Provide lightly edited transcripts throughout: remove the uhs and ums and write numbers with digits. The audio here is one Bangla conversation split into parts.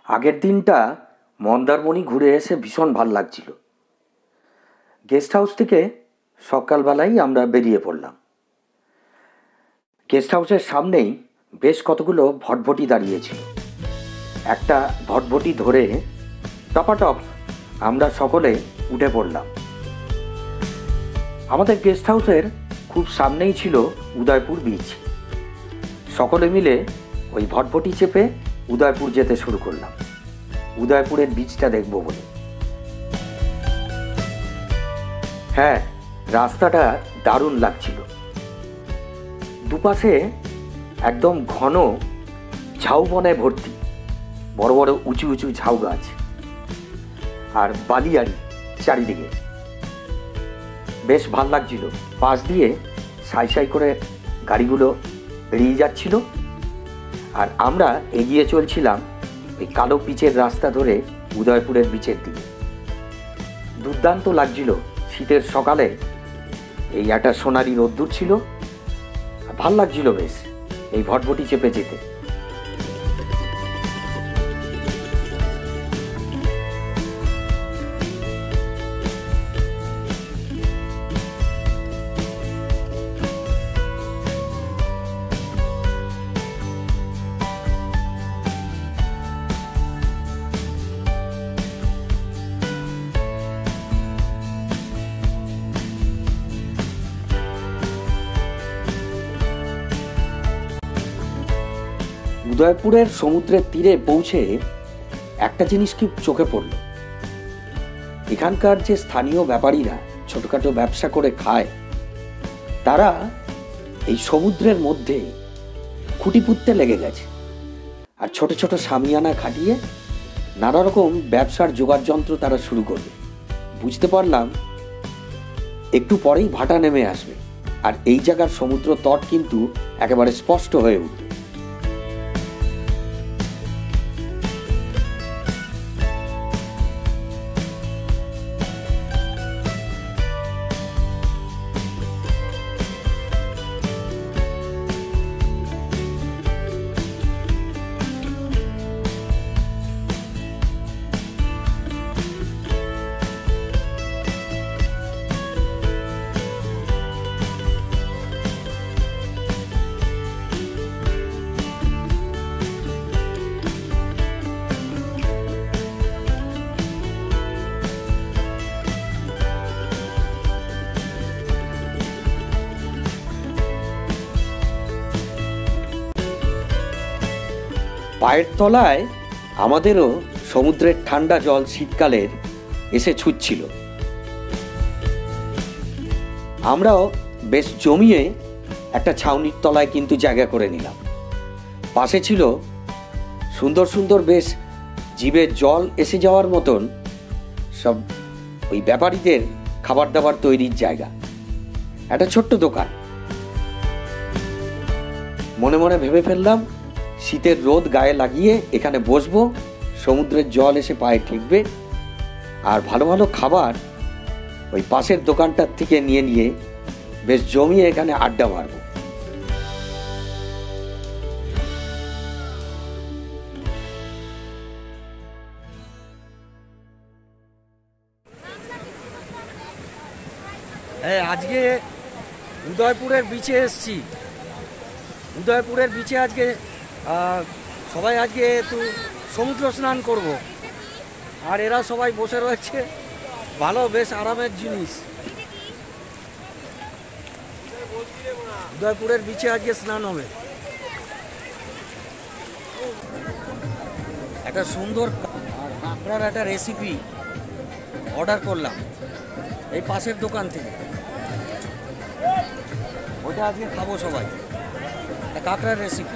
আগের দিনটা মন্দারমণি ঘুরে এসে ভীষণ ভাল লাগছিল। গেস্ট হাউস থেকে সকালবেলাই আমরা বেরিয়ে পড়লাম। গেস্ট হাউসের সামনেই বেশ কতগুলো ভটভটি দাঁড়িয়েছিল। একটা ভটভটি ধরে টপাটপ আমরা সকলে উঠে পড়লাম। আমাদের গেস্ট হাউসের খুব সামনেই ছিল উদয়পুর বিচ। সকলে মিলে ওই ভটভটি চেপে উদয়পুর যেতে শুরু করলাম, উদয়পুরের বিচটা দেখব বলে। হ্যাঁ, রাস্তাটা দারুণ লাগছিল। দুপাশে একদম ঘন ঝাউবনে ভর্তি, বড় বড় উঁচু উঁচু ঝাউ গাছ আর বালিয়াড়ি চারিদিকে। বেশ ভাল লাগছিল। পাশ দিয়ে সাই সাই করে গাড়িগুলো বেরিয়ে যাচ্ছিল আর আমরা এগিয়ে চলছিলাম ওই কালো পিচের রাস্তা ধরে উদয়পুরের বিচের দিকে। দুর্দান্ত লাগছিল। শীতের সকালে এই একটা সোনালি রোদ্দুর ছিল, ভাল লাগছিল বেশ এই ভটভটি চেপে যেতে। উদয়পুরের সমুদ্রের তীরে পৌঁছে একটা জিনিস খুব চোখে পড়ল। এখানকার যে স্থানীয় ব্যাপারীরা ছোটখাটো ব্যবসা করে খায়, তারা এই সমুদ্রের মধ্যে খুঁটি পুঁততে লেগে গেছে আর ছোট ছোট শামিয়ানা খাটিয়ে নানা রকম ব্যবসার জোগাড় যন্ত্র তারা শুরু করবে। বুঝতে পারলাম একটু পরেই ভাটা নেমে আসবে আর এই জায়গার সমুদ্র তট কিন্তু একেবারে স্পষ্ট হয়ে উঠবে। পায়ের তলায় আমাদেরও সমুদ্রের ঠান্ডা জল শীতকালের এসে ছুটছিল। আমরাও বেশ জমিয়ে একটা ছাউনির তলায় কিন্তু জায়গা করে নিলাম। পাশে ছিল সুন্দর সুন্দর বেশ জিভে জল এসে যাওয়ার মতন সব ওই ব্যাপারীদের খাবার দাবার তৈরির জায়গা, একটা ছোট্ট দোকান। মনে মনে ভেবে ফেললাম শীতের রোদ গায়ে লাগিয়ে এখানে বসবো, সমুদ্রের জল এসে পায়ে ঠেকবে আর ভালো ভালো খাবার ওই পাশের দোকানটার থেকে নিয়ে নিয়ে বেশ জমিয়ে এখানে আড্ডা মারব। আজকে উদয়পুরের বিচে এসছি। উদয়পুরের বিচে আজকে সবাই আজকে একটু সমুদ্র স্নান করব আর এরা সবাই বসে রয়েছে, ভালো বেশ আরামের জিনিস। উদয়পুরের বিচে আজকে স্নান হবে। একটা সুন্দর আর কাঁকড়ার একটা রেসিপি অর্ডার করলাম এই পাশের দোকান থেকে, ওইটা আজকে খাবো সবাই। কাঁকড়ার রেসিপি।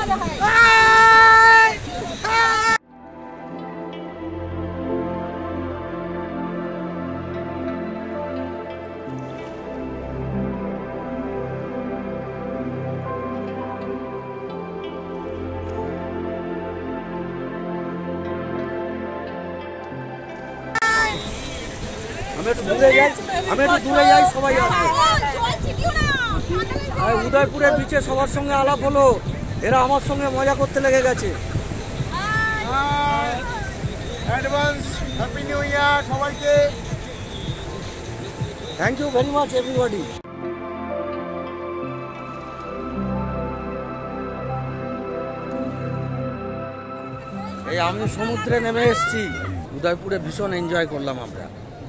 উদয়পুরের বিচে সবার সঙ্গে আলাপ হলো, এরা আমার সঙ্গে মজা করতে লেগে গেছে। অ্যাডভান্স হ্যাপি নিউ ইয়ার সবাইকে। Thank you very much everybody. এই আমি সমুদ্রে নেমে এসেছি, উদয়পুরে ভীষণ এনজয় করলাম আমরা।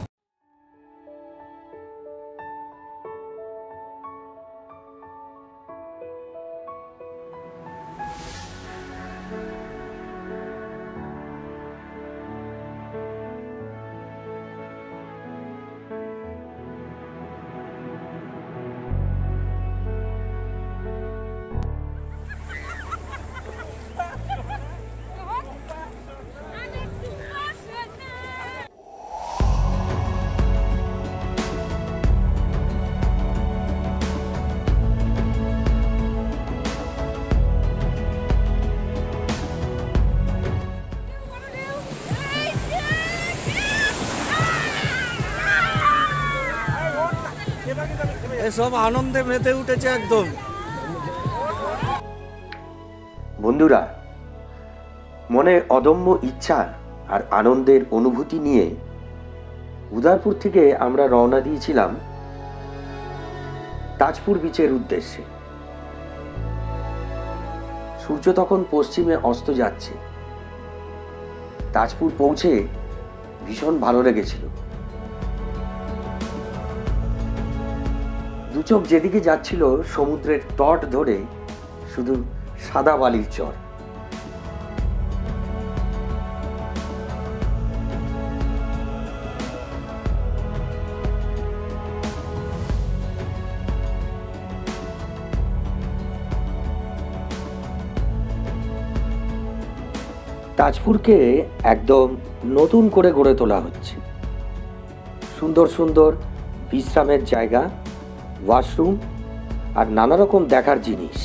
সব আনন্দে মেতে উঠেছে একদম। বন্ধুরা, মনে অদম্য ইচ্ছা আর আনন্দের অনুভূতি নিয়ে উদয়পুর থেকে আমরা রওনা দিয়েছিলাম তাজপুর বিচের উদ্দেশ্যে। সূর্য তখন পশ্চিমে অস্ত যাচ্ছে। তাজপুর পৌঁছে ভীষণ ভালো লেগেছিল। দু চোখ যেদিকে যাচ্ছিল সমুদ্রের তট ধরে শুধু সাদা বালির চর। তাজপুরকে একদম নতুন করে গড়ে তোলা হচ্ছে। সুন্দর সুন্দর বিশ্রামের জায়গা, ওয়াশরুম আর নানা রকম দেখার জিনিস।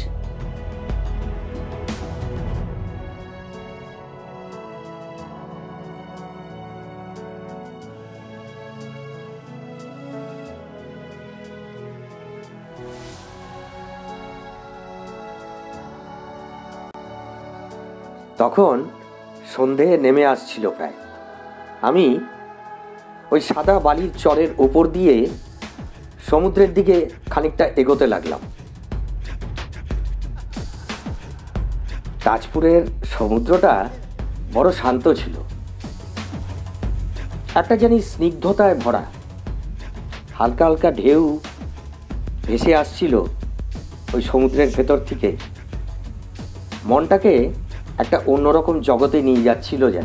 তখন সন্ধে নেমে আসছিল প্রায়। আমি ওই সাদা বালির চরের ওপর দিয়ে সমুদ্রের দিকে খানিকটা এগোতে লাগলাম। তাজপুরের সমুদ্রটা বড় শান্ত ছিল, একটা জানি স্নিগ্ধতায় ভরা। হালকা হালকা ঢেউ ভেসে আসছিল ওই সমুদ্রের ভেতর থেকে, মনটাকে একটা অন্যরকম জগতে নিয়ে যাচ্ছিল যেন।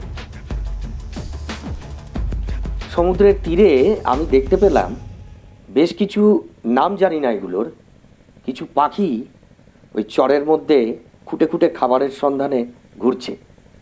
সমুদ্রের তীরে আমি দেখতে পেলাম বেশ কিছু, নাম জানি না এগুলোর, কিছু পাখি ওই চরের মধ্যে খুঁটে খুঁটে খাবারের সন্ধানে ঘুরছে।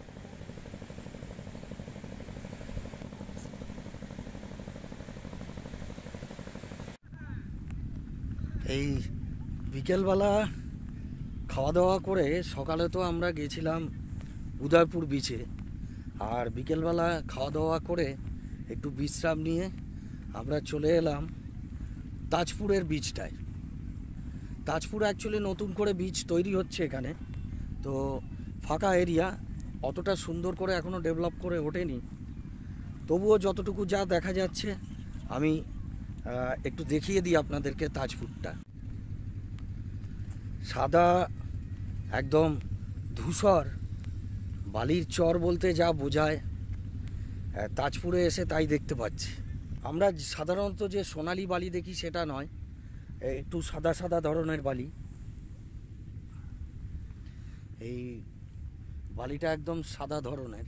এই বিকেলবেলা খাওয়া দাওয়া করে, সকালে তো আমরা গেছিলাম উদয়পুর বিচে, আর বিকেলবেলা খাওয়া দাওয়া করে একটু বিশ্রাম নিয়ে আমরা চলে এলাম তাজপুরের বিচটায়। তাজপুর অ্যাকচুয়ালি নতুন করে বিচ তৈরি হচ্ছে এখানে, তো ফাঁকা এরিয়া, অতটা সুন্দর করে এখনও ডেভেলপ করে ওঠেনি। তবুও যতটুকু যা দেখা যাচ্ছে আমি একটু দেখিয়ে দিই আপনাদেরকে। তাজপুরটা সাদা একদম ধূসর বালির চর বলতে যা বোঝায়, তাজপুরে এসে তাই দেখতে পাচ্ছি। আমরা সাধারণত যে সোনালি বালি দেখি সেটা নয়, একটু সাদা সাদা ধরনের বালি। এই বালিটা একদম সাদা ধরনের।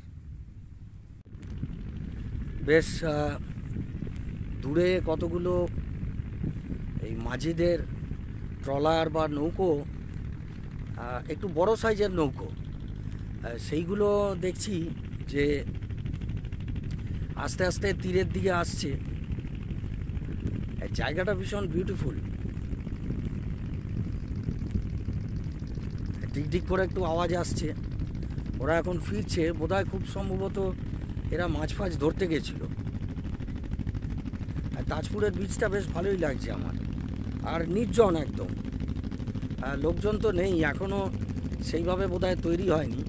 বেশ দূরে কতগুলো এই মাঝিদের ট্রলার বা নৌকো একটু বড় সাইজের নৌকো, সেইগুলো দেখছি যে আস্তে আস্তে তীরের দিকে আসছে। জায়গাটা ভীষণ বিউটিফুল। ডিক করে একটু আওয়াজ আসছে, ওরা এখন ফিরছে বোধহয়, খুব সম্ভবত এরা মাছ ফাছ ধরতে গেছিল। আর তাজপুরের বীচটা বেশ ভালোই লাগছে আমার, আর নির্জন একদম, লোকজন তো নেই এখনও, সেইভাবে বোধহয় তৈরি হয়নি,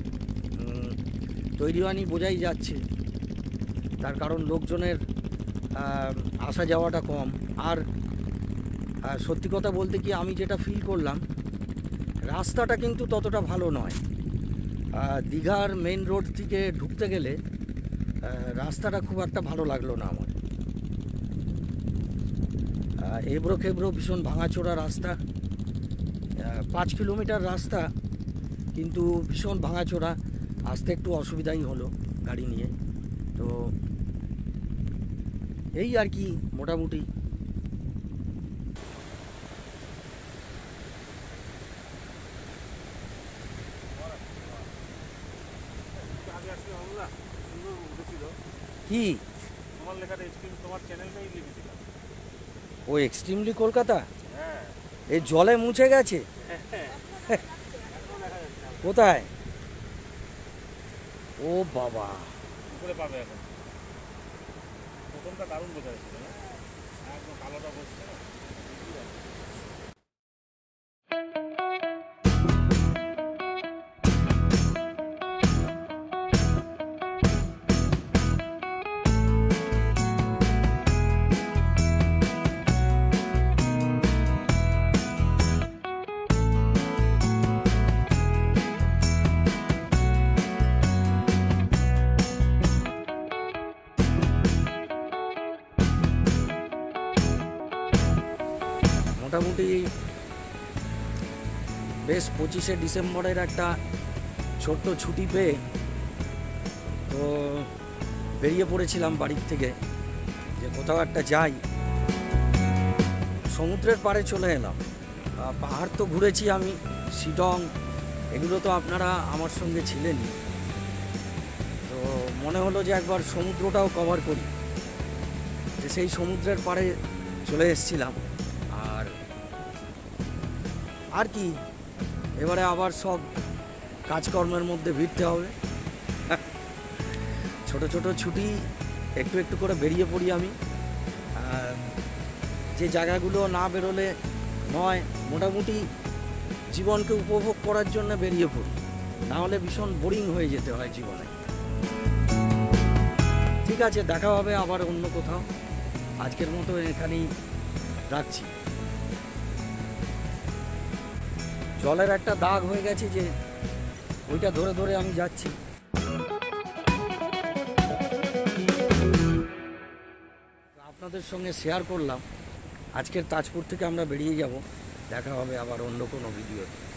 বোঝাই যাচ্ছে, তার কারণ লোকজনের আসা যাওয়াটা কম। আর সত্যি কথা বলতে কি, আমি যেটা ফিল করলাম, রাস্তাটা কিন্তু ততটা ভালো নয়। দীঘার মেন রোড থেকে ঢুকতে গেলে রাস্তাটা খুব একটা ভালো লাগলো না আমার। এবড়ো খেবড়ো ভীষণ ভাঙাচোরা রাস্তা, 5 কিলোমিটার রাস্তা, কিন্তু ভীষণ ভাঙাচোরা, আসতে একটু অসুবিধাই হলো গাড়ি নিয়ে। তো এই আর কি মোটামুটি। কি তোমার লেখাটা এক্সট্রিম, তোমার চ্যানেলটাই লিখেছিলাম। ও এক্সট্রিমলি কলকাতা, এই জলে মুছে গেছে। কোথায়? ও বাবা, উপরে পাবে এখন। প্রথমটা দারুণ বোঝা যাচ্ছিল না, একদম কালোটা বসছে না। মোটামুটি বেশ 25শে ডিসেম্বরের একটা ছোট্ট ছুটি পেয়ে তো বেরিয়ে পড়েছিলাম বাড়ির থেকে, যে কোথাও একটা যাই। সমুদ্রের পাড়ে চলে এলাম। পাহাড় তো ঘুরেছি আমি, শিলং, এগুলো তো আপনারা আমার সঙ্গে ছিলেনই। তো মনে হলো যে একবার সমুদ্রটাও কভার করি, যে সেই সমুদ্রের পাড়ে চলে এসেছিলাম। আর কি, এবারে আবার সব কাজকর্মের মধ্যে ভিড়তে হবে। ছোট ছোট ছুটি, একটু একটু করে বেরিয়ে পড়ি আমি। যে জায়গাগুলো না বেরোলে নয়, মোটামুটি জীবনকে উপভোগ করার জন্য বেরিয়ে পড়ি, না হলে ভীষণ বোরিং হয়ে যেতে হয় জীবনে। ঠিক আছে, দেখা হবে আবার অন্য কোথাও। আজকের মতো এখানেই রাখছি। জলের একটা দাগ হয়ে গেছে, যে ওইটা ধরে ধরে আমি যাচ্ছি। আপনাদের সঙ্গে শেয়ার করলাম। আজকের তাজপুর থেকে আমরা বেরিয়ে যাব, দেখা হবে আবার অন্য কোনো ভিডিওতে।